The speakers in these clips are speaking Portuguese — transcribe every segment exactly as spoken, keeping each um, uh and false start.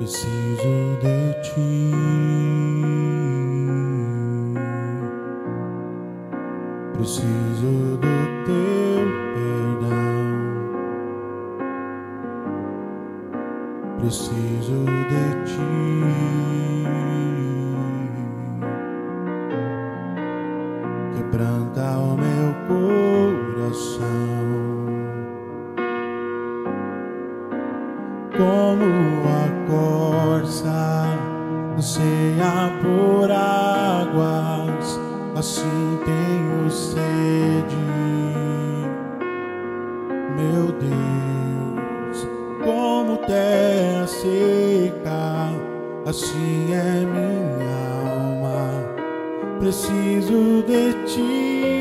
Preciso de ti. Preciso do teu perdão. Preciso de ti. Quebranta o meu coração, como a corça anseia por águas, assim tenho sede, meu Deus. Como terra seca, assim é minha alma. Preciso de ti.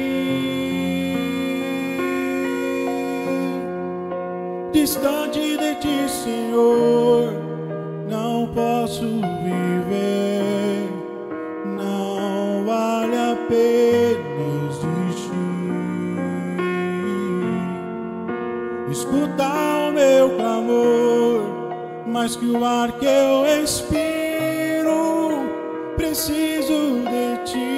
Distante de ti, Senhor, não posso viver. Não vale a pena existir. Escuta o meu clamor, mais que o ar que eu respiro. Preciso de ti.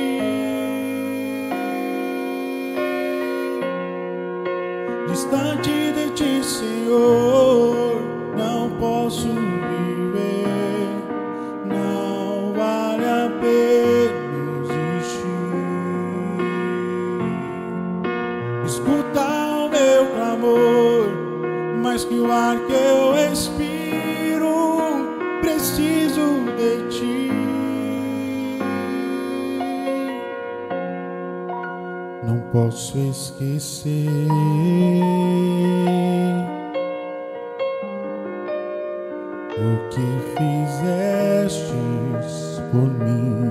Distante de ti, Senhor, não posso viver. Não vale a pena existir. Escuta o meu clamor, mais que o ar que eu respiro. Preciso de ti. Não posso esquecer o que fizestes por mim.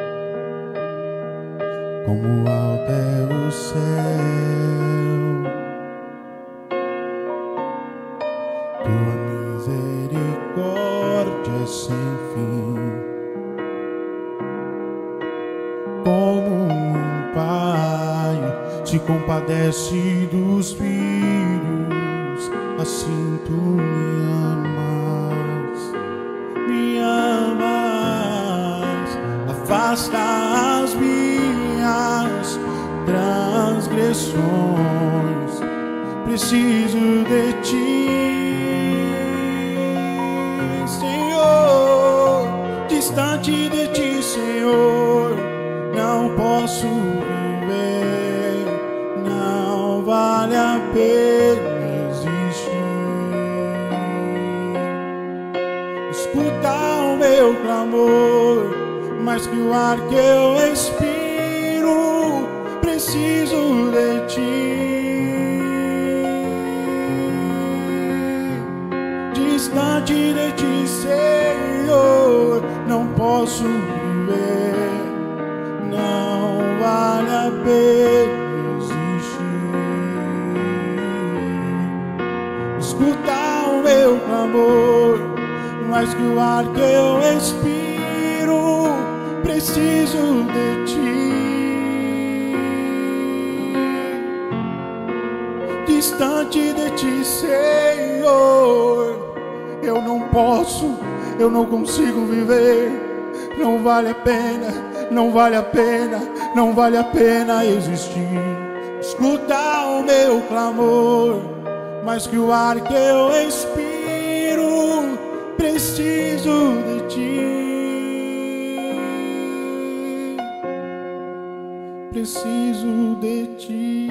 Como alto é o céu, tua misericórdia é sem fim. Como um pai se compadece dos filhos, assim tu me amas, me amas. Afasta as minhas transgressões. Preciso de ti, Senhor. Distante de ti, Senhor, não posso viver. Não vale a pena existir. Escuta o meu clamor, mais que o ar que eu respiro. Preciso de ti. Distante de ti, Senhor, não posso viver. Não vale a pena existir. Escuta o meu clamor, mais que o ar que eu respiro. Preciso de ti. Distante de ti, Senhor, eu não posso, eu não consigo viver. Não vale a pena, não vale a pena, não vale a pena existir. Escuta o meu clamor, mais que o ar que eu respiro. Preciso de ti. Preciso de ti.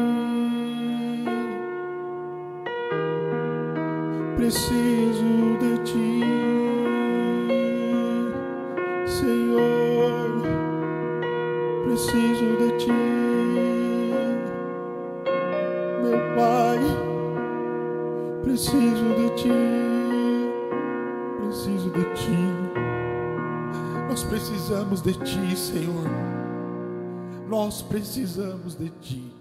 Preciso de ti, Senhor. Preciso de ti, meu Pai. Preciso de ti. Preciso de ti. Nós precisamos de ti, Senhor. Nós precisamos de ti.